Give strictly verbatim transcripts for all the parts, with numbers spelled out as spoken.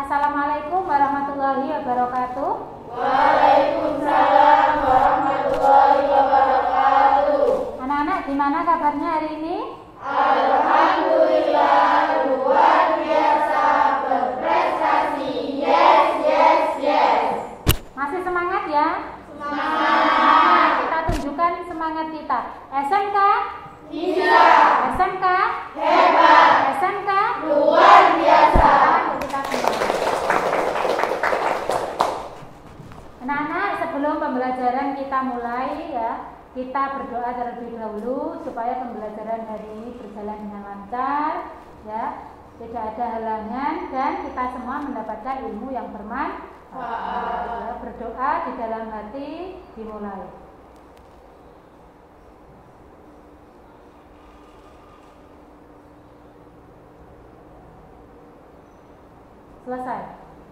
Assalamualaikum warahmatullahi wabarakatuh. Waalaikumsalam warahmatullahi wabarakatuh. Anak-anak, gimana kabarnya hari ini? Alhamdulillah, luar biasa, berprestasi. Yes, yes, yes. Masih semangat ya? Semangat. Kita tunjukkan semangat kita. S M K? Bisa. S M K? Hebat. S M K? Luar biasa. Kita kembali. Anak-anak, sebelum pembelajaran kita mulai ya, kita berdoa terlebih dahulu supaya pembelajaran hari ini berjalan dengan lancar ya, tidak ada halangan dan kita semua mendapatkan ilmu yang bermanfaat. Ya, berdoa di dalam hati dimulai. Selesai.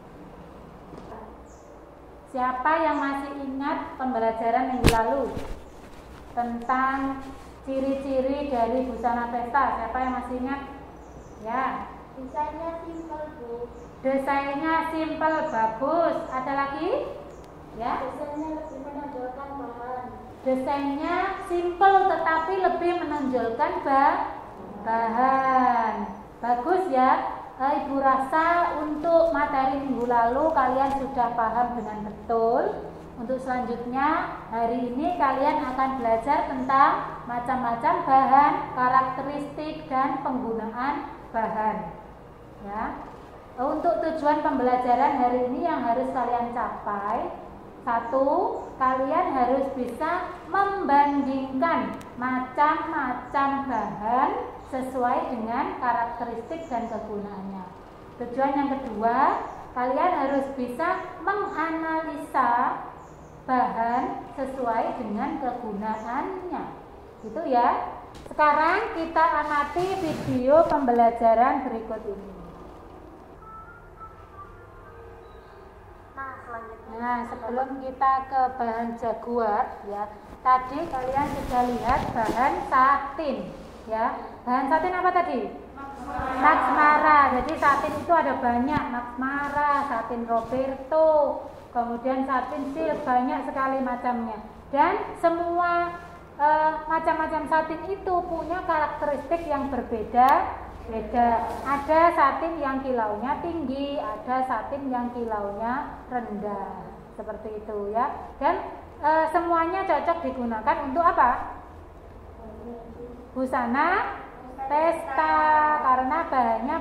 Siapa yang masih ingat pembelajaran minggu lalu tentang ciri-ciri dari busana pesta? Siapa yang masih ingat? Ya. Desainnya simpel, Bu. Desainnya simpel, bagus. Ada lagi? Ya. Desainnya lebih menonjolkan bahan. Desainnya simpel tetapi lebih menonjolkan bah bahan. Bagus ya. Ibu rasa untuk materi minggu lalu kalian sudah paham dengan betul. Untuk selanjutnya hari ini kalian akan belajar tentang macam-macam bahan, karakteristik dan penggunaan bahan. Ya. Untuk tujuan pembelajaran hari ini yang harus kalian capai, satu, kalian harus bisa membandingkan macam-macam bahan sesuai dengan karakteristik dan kegunaannya. Tujuan yang kedua, kalian harus bisa menganalisa bahan sesuai dengan kegunaannya. Gitu ya. Sekarang kita amati video pembelajaran berikut ini. Nah, selanjutnya. Nah, sebelum kita ke bahan jaguar ya, tadi kalian sudah lihat bahan satin ya. Bahan satin apa tadi? Maxmara. Jadi satin itu ada banyak, Maxmara, satin Roberto, kemudian satin silk, banyak sekali macamnya. Dan semua eh, macam-macam satin itu punya karakteristik yang berbeda. Beda. Ada satin yang kilaunya tinggi, ada satin yang kilaunya rendah. Seperti itu ya. Dan e, semuanya cocok digunakan untuk apa? Busana pesta karena bahannya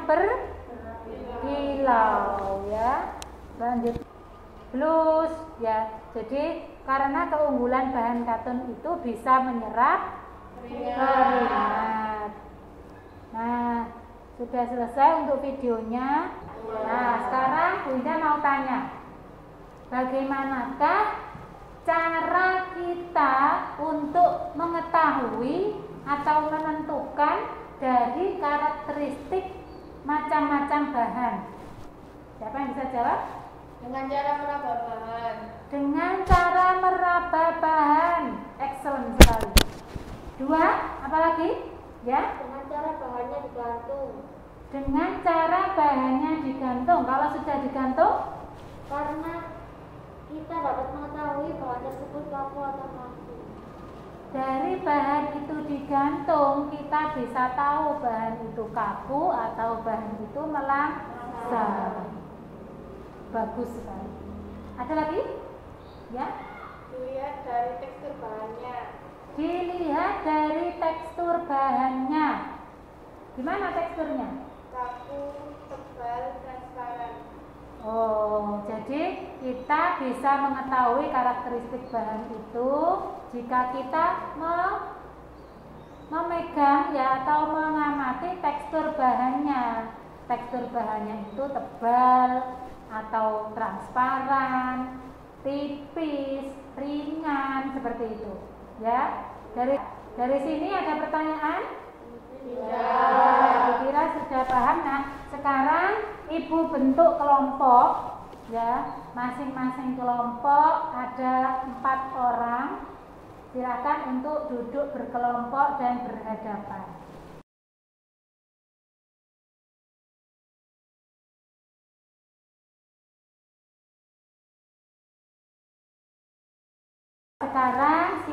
berkilau ya. Lanjut. Blus ya. Jadi karena keunggulan bahan katun itu bisa menyerap keringat. Nah, sudah selesai untuk videonya. Nah, sekarang Bunda mau tanya, bagaimanakah cara kita untuk mengetahui atau menentukan dari karakteristik macam-macam bahan? Siapa yang bisa jawab? Dengan cara meraba bahan. Dengan cara meraba bahan. Excellent sekali. Dua, apa lagi? Ya? Dengan cara bahannya digantung. Dengan cara bahannya digantung. Kalau sudah digantung, Karena kita dapat mengetahui bahan tersebut kaku atau kaku. dari bahan itu digantung, kita bisa tahu bahan itu kaku atau bahan itu melangsang. Bagus sekali. Ada lagi? Ya? Dilihat dari tekstur bahannya. Dilihat dari tekstur bahannya. Gimana teksturnya? Kaku, tebal, transparan. Oh, jadi kita bisa mengetahui karakteristik bahan itu jika kita me- memegang ya atau mengamati tekstur bahannya. Tekstur bahannya itu tebal atau transparan, tipis, ringan seperti itu. Ya, dari dari sini ada pertanyaan? Tidak. Kira sudah paham. Nah, sekarang ibu bentuk kelompok ya, masing-masing kelompok ada empat orang. Silakan untuk duduk berkelompok dan berhadapan.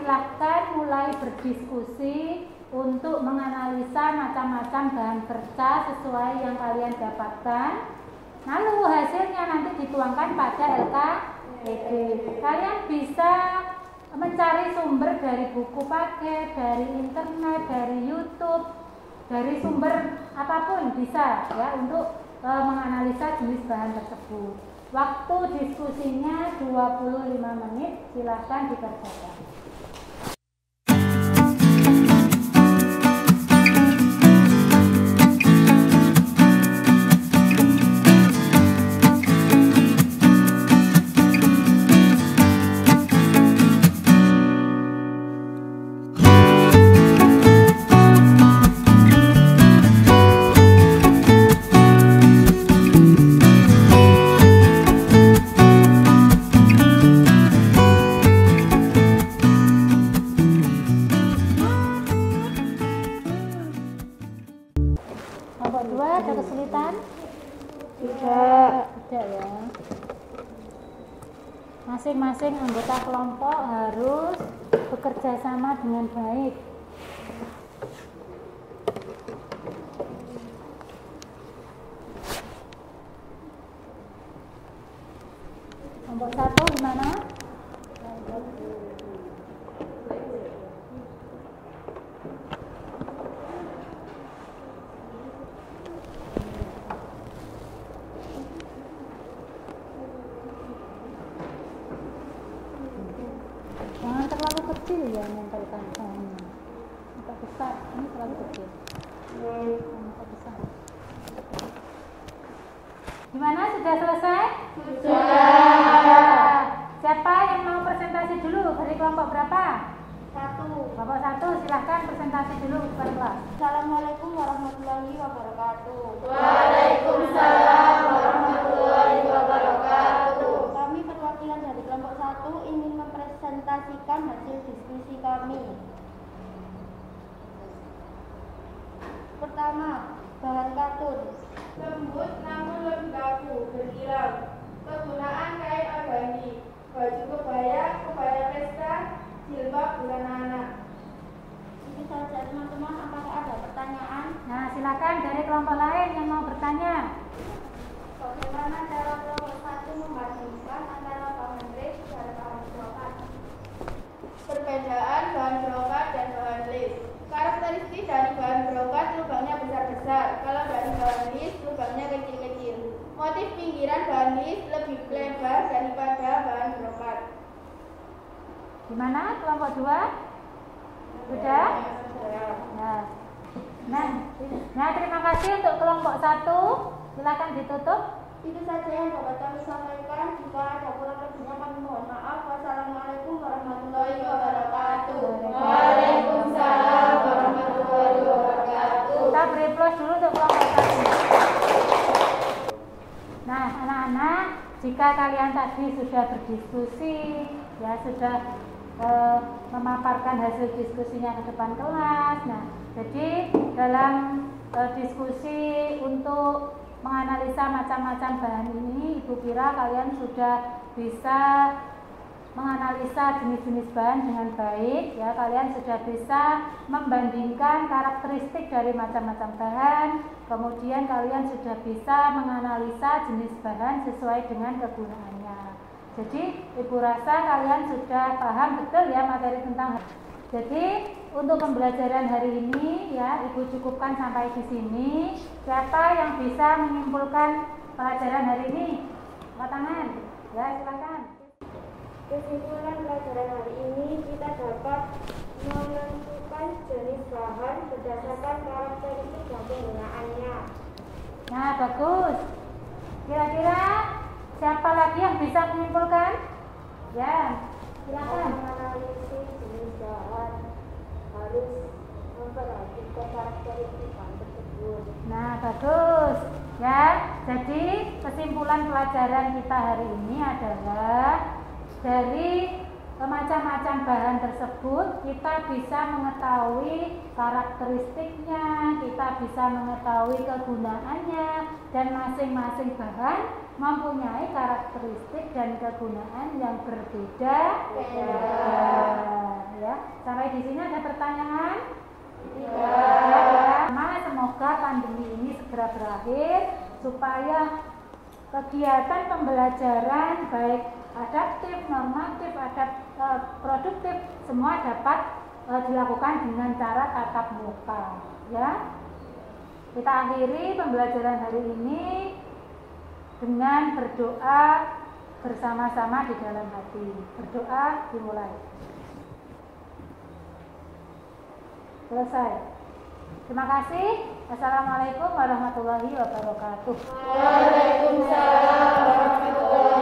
silahkan mulai berdiskusi untuk menganalisa macam-macam bahan kerja sesuai yang kalian dapatkan. Lalu hasilnya nanti dituangkan pada L K E D. Kalian bisa mencari sumber dari buku paket, dari internet, dari YouTube, dari sumber apapun bisa ya untuk e, menganalisa jenis bahan tersebut. Waktu diskusinya dua puluh lima menit, silahkan dikerjakan. Kelompok dua ada kesulitan? Tidak. Tidak ya. Masing-masing anggota kelompok harus bekerja sama dengan baik. Kelompok satu gimana? Jangan terlalu kecil ya menempelkan bahannya. Agak besar, ini terlalu kecil. Agak besar. Gimana? Sudah selesai? Sudah. Siapa yang mau presentasi dulu? Dari kelompok berapa? Satu. Kelompok satu, silahkan presentasi dulu kepada kelas. Assalamualaikum warahmatullahi wabarakatuh. Waalaikumsalam warahmatullahi wabarakatuh. Kami perwakilan dari kelompok satu ingin mempresentasikan hasil diskusi kami. Pertama, bahan katun. Lembut namun lebih kaku, berkilau. Kegunaan kain organik, baju kebaya, kebaya pesta, jilbab bulan anak. Ini saja teman-teman, apakah ada pertanyaan? Nah, silakan dari kelompok lain yang mau bertanya. Bagaimana cara kelompok satu membandingkan antara bahan res dan bahan brokat? Perbedaan bahan brokat dan bahan lis. Karakteristik dari bahan brokat lubangnya besar-besar, kalau dari bahan lis lubangnya kecil-kecil. Motif pinggiran bahan lis lebih lebar daripada bahan brokat. Gimana kelompok dua? Sudah? Nah, nah, nah terima kasih untuk kelompok satu. Silakan ditutup. Itu saja yang dapat kami sampaikan. Jika ada kurang lebihnya kami mohon maaf. Wassalamualaikum warahmatullahi wabarakatuh. Waalaikumsalam warahmatullahi wabarakatuh. Kita beri plus dulu untuk kelompok satu. Nah, anak-anak, jika kalian tadi sudah berdiskusi, ya sudah eh, memaparkan hasil diskusinya ke depan kelas. Nah, jadi dalam eh, diskusi untuk menganalisa macam-macam bahan ini, Ibu kira kalian sudah bisa menganalisa jenis-jenis bahan dengan baik ya. Kalian sudah bisa membandingkan karakteristik dari macam-macam bahan, kemudian kalian sudah bisa menganalisa jenis bahan sesuai dengan kegunaannya. Jadi Ibu rasa kalian sudah paham betul ya materi tentang. Jadi untuk pembelajaran hari ini ya Ibu cukupkan sampai di sini. Siapa yang bisa menyimpulkan pelajaran hari ini? Angkat tangan. Ya, silakan. Kesimpulan pelajaran hari ini, kita dapat menentukan jenis bahan berdasarkan karakteristik dan penggunaannya. Nah, bagus. Kira-kira siapa lagi yang bisa menyimpulkan? Ya, silakan. Menganalisis jenis bahan harus memperhatikan karakteristik bahan tersebut. Nah, bagus. Ya, jadi kesimpulan pelajaran kita hari ini adalah dari macam-macam bahan tersebut kita bisa mengetahui karakteristiknya, kita bisa mengetahui kegunaannya, dan masing-masing bahan mempunyai karakteristik dan kegunaan yang berbeda. Beda. ya. Sampai di sini ada pertanyaan? Tidak. Ya. Semoga pandemi ini segera berakhir supaya kegiatan pembelajaran baik adaptif, normatif, adapt, eh, produktif semua dapat eh, dilakukan dengan cara tatap muka, ya. Kita akhiri pembelajaran hari ini dengan berdoa bersama-sama di dalam hati. Berdoa dimulai. Selesai. Terima kasih. Assalamualaikum warahmatullahi wabarakatuh. Waalaikumsalam warahmatullahi wabarakatuh.